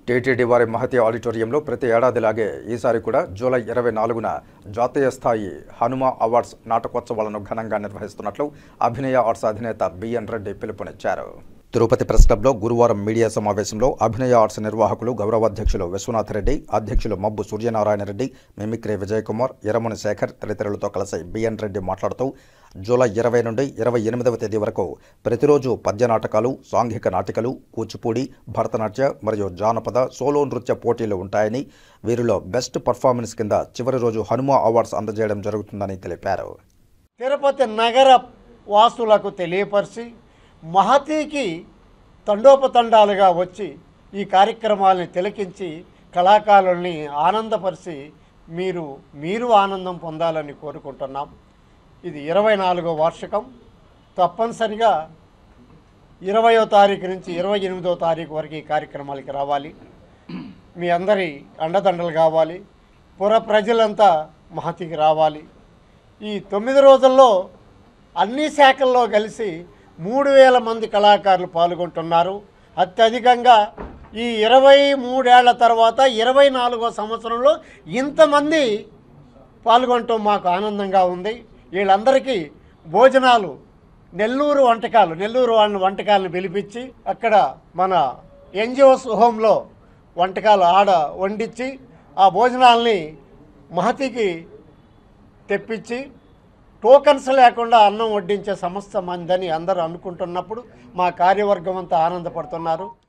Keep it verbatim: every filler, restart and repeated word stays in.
TTD వారి మహతి ఆడిటోరియంలో ప్రతి ఏడాదిలాగే ఈసారి కూడా జూలై ఇరవై నాలుగున జాతీయ స్థాయి హనుమ అవార్డ్స్ నాటకోత్సవాలను ఘనంగా నిర్వహిస్తున్నట్లు అభినయ ఆర్ట్స్ అధినేత బిఎన్ రెడ్డి పిలుపునిచ్చారు. తిరుపతి ప్రెస్ క్లబ్లో గురువారం మీడియా సమావేశంలో అభినయ ఆర్ట్స్ నిర్వాహకులు గౌరవాధ్యక్షులు విశ్వనాథ్ రెడ్డి, అధ్యక్షులు మబ్బు సూర్యనారాయణ రెడ్డి, మిమిక్రీ విజయ్ కుమార్, ఎరముని శేఖర్ తదితరులతో కలిసి బిఎన్ రెడ్డి మాట్లాడుతూ జూలై ఇరవై నుండి ఇరవై ఎనిమిదవ తేదీ వరకు ప్రతిరోజు పద్య నాటకాలు, సాంఘిక నాటికలు, కూచిపూడి, భరతనాట్య మరియు జానపద సోలో నృత్య పోటీలు ఉంటాయని, వీరిలో బెస్ట్ పర్ఫార్మెన్స్ కింద చివరి రోజు హనుమ అవార్డ్స్ అందజేయడం జరుగుతుందని తెలిపారు. తిరుపతి నగర వాసులకు తెలియపరిచి మహతికి తండోపతండాలుగా వచ్చి ఈ కార్యక్రమాలని తిలకించి కళాకారుల్ని ఆనందపరిచి మీరు మీరు ఆనందం పొందాలని కోరుకుంటున్నాం. ఇది ఇరవై నాలుగో వార్షికం. తప్పనిసరిగా ఇరవయో తారీఖు నుంచి ఇరవై ఎనిమిదో తారీఖు వరకు ఈ కార్యక్రమాలకి రావాలి. మీ అందరి అండదండలు కావాలి. పుర ప్రజలంతా మహతికి రావాలి. ఈ తొమ్మిది రోజుల్లో అన్ని శాఖల్లో కలిసి మూడు వేల మంది కళాకారులు పాల్గొంటున్నారు. అత్యధికంగా ఈ ఇరవై మూడేళ్ల తర్వాత ఇరవై నాలుగో సంవత్సరంలో ఇంతమంది పాల్గొనటం మాకు ఆనందంగా ఉంది. వీళ్ళందరికీ భోజనాలు నెల్లూరు వంటకాలు నెల్లూరు వాళ్ళ వంటకాలను పిలిపించి అక్కడ మన ఎన్జిఓస్ హోంలో వంటకాలు ఆడ వండించి ఆ భోజనాల్ని మహతికి తెప్పించి టోకన్స్ లేకుండా అన్నం వడ్డించే సమస్త మందని అందరూ అనుకుంటున్నప్పుడు మా కార్యవర్గం అంతా ఆనందపడుతున్నారు.